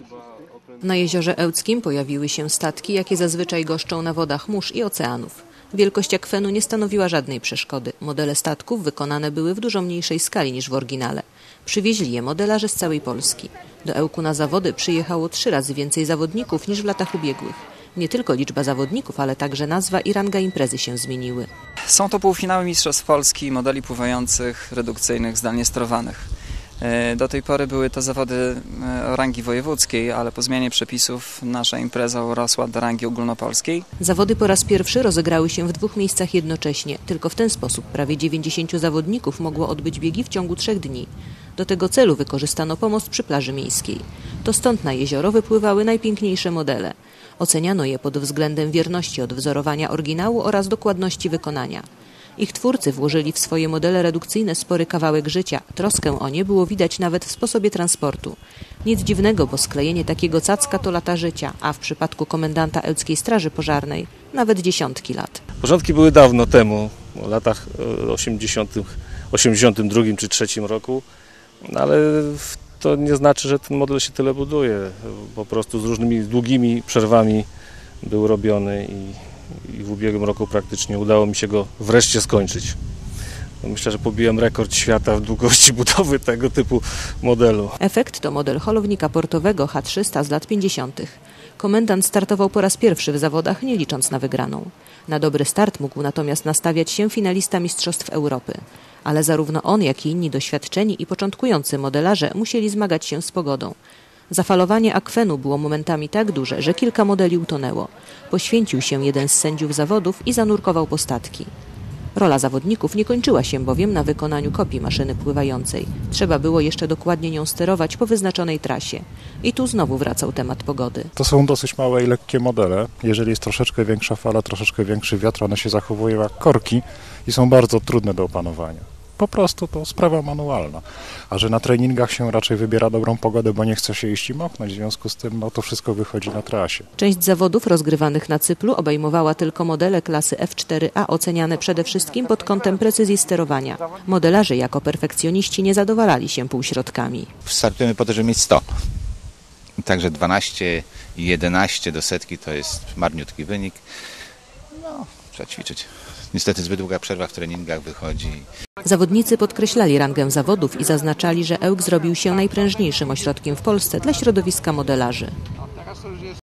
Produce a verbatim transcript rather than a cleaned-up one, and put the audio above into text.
Na jeziorze Ełckim pojawiły się statki, jakie zazwyczaj goszczą na wodach mórz i oceanów. Wielkość akwenu nie stanowiła żadnej przeszkody. Modele statków wykonane były w dużo mniejszej skali niż w oryginale. Przywieźli je modelarze z całej Polski. Do Ełku na zawody przyjechało trzy razy więcej zawodników niż w latach ubiegłych. Nie tylko liczba zawodników, ale także nazwa i ranga imprezy się zmieniły. Są to półfinały Mistrzostw Polski modeli pływających redukcyjnych zdalnie sterowanych. Do tej pory były to zawody o rangi wojewódzkiej, ale po zmianie przepisów nasza impreza urosła do rangi ogólnopolskiej. Zawody po raz pierwszy rozegrały się w dwóch miejscach jednocześnie. Tylko w ten sposób prawie dziewięćdziesięciu zawodników mogło odbyć biegi w ciągu trzech dni. Do tego celu wykorzystano pomost przy plaży miejskiej. To stąd na jezioro wypływały najpiękniejsze modele. Oceniano je pod względem wierności odwzorowania oryginału oraz dokładności wykonania. Ich twórcy włożyli w swoje modele redukcyjne spory kawałek życia. Troskę o nie było widać nawet w sposobie transportu. Nic dziwnego, bo sklejenie takiego cacka to lata życia, a w przypadku komendanta Ełckiej Straży Pożarnej nawet dziesiątki lat. Początki były dawno temu, w latach osiemdziesiątych, osiemdziesiątym drugim czy trzecim roku, ale to nie znaczy, że ten model się tyle buduje. Po prostu z różnymi długimi przerwami był robiony i i w ubiegłym roku praktycznie udało mi się go wreszcie skończyć. Myślę, że pobiłem rekord świata w długości budowy tego typu modelu. Efekt to model holownika portowego H trzysta z lat pięćdziesiątych. Komendant startował po raz pierwszy w zawodach, nie licząc na wygraną. Na dobry start mógł natomiast nastawiać się finalista Mistrzostw Europy. Ale zarówno on, jak i inni doświadczeni i początkujący modelarze musieli zmagać się z pogodą. Zafalowanie akwenu było momentami tak duże, że kilka modeli utonęło. Poświęcił się jeden z sędziów zawodów i zanurkował po statki. Rola zawodników nie kończyła się bowiem na wykonaniu kopii maszyny pływającej. Trzeba było jeszcze dokładnie nią sterować po wyznaczonej trasie. I tu znowu wracał temat pogody. To są dosyć małe i lekkie modele. Jeżeli jest troszeczkę większa fala, troszeczkę większy wiatr, one się zachowują jak korki i są bardzo trudne do opanowania. Po prostu to sprawa manualna. A że na treningach się raczej wybiera dobrą pogodę, bo nie chce się iść i moknąć, w związku z tym no, to wszystko wychodzi na trasie. Część zawodów rozgrywanych na Cyplu obejmowała tylko modele klasy F cztery A oceniane przede wszystkim pod kątem precyzji sterowania. Modelarze jako perfekcjoniści nie zadowalali się półśrodkami. Startujemy po to, żeby mieć sto. Także dwanaście i jedenaście do setki to jest marniutki wynik. No, trzeba ćwiczyć. Niestety zbyt długa przerwa w treningach wychodzi. Zawodnicy podkreślali rangę zawodów i zaznaczali, że Ełk zrobił się najprężniejszym ośrodkiem w Polsce dla środowiska modelarzy.